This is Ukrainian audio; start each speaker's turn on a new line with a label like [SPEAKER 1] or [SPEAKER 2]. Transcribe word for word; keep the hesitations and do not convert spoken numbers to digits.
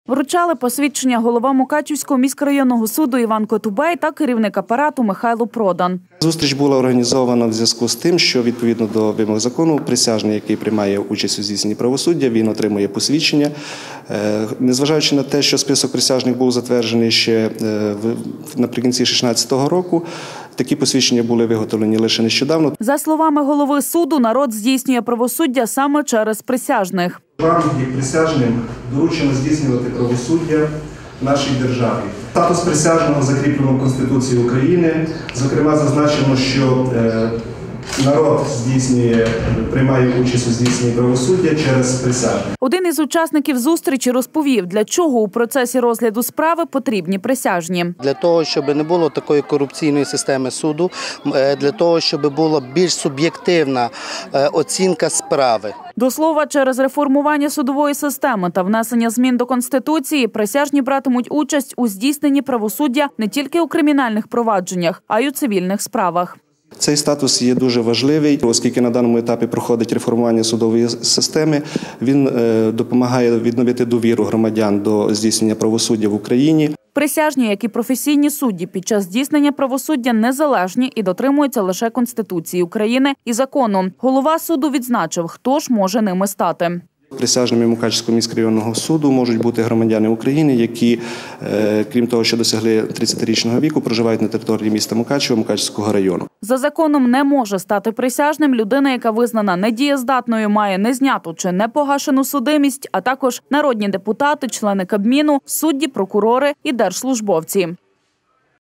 [SPEAKER 1] Вручали посвідчення голова Мукачівського міськрайонного суду Іван Котубей та керівник апарату Михайло Продан.
[SPEAKER 2] Зустріч була організована в зв'язку з тим, що відповідно до вимог закону присяжний, який приймає участь у здійсненні правосуддя, він отримує посвідчення. Незважаючи на те, що список присяжних був затверджений ще наприкінці дві тисячі шістнадцятого року, такі посвідчення були виготовлені лише нещодавно.
[SPEAKER 1] За словами голови суду, народ здійснює правосуддя саме через присяжних.
[SPEAKER 2] Вам, як присяжним, доручено здійснювати правосуддя в нашій державі. Статус присяжного закріплено в Конституції України. Зокрема, зазначено, що народ здійснює, приймає участь у здійсненні правосуддя через присяжних.
[SPEAKER 1] Один із учасників зустрічі розповів, для чого у процесі розгляду справи потрібні присяжні.
[SPEAKER 3] Для того, щоб не було такої корупційної системи суду, для того, щоб була більш суб'єктивна оцінка справи.
[SPEAKER 1] До слова, через реформування судової системи та внесення змін до Конституції присяжні братимуть участь у здійсненні правосуддя не тільки у кримінальних провадженнях, а й у цивільних справах.
[SPEAKER 2] Цей статус є дуже важливий, оскільки на даному етапі проходить реформування судової системи. Він допомагає відновити довіру громадян до здійснення правосуддя в Україні.
[SPEAKER 1] Присяжні, як і професійні судді, під час здійснення правосуддя незалежні і дотримуються лише Конституції України і закону. Голова суду відзначив, хто ж може ними стати.
[SPEAKER 2] Присяжними Мукачівського міськрайонного суду можуть бути громадяни України, які, крім того, що досягли тридцятирічного віку, проживають на території міста Мукачева, Мукачівського району.
[SPEAKER 1] За законом не може стати присяжним людина, яка визнана недієздатною, має незняту чи непогашену судимість, а також народні депутати, члени Кабміну, судді, прокурори і держслужбовці.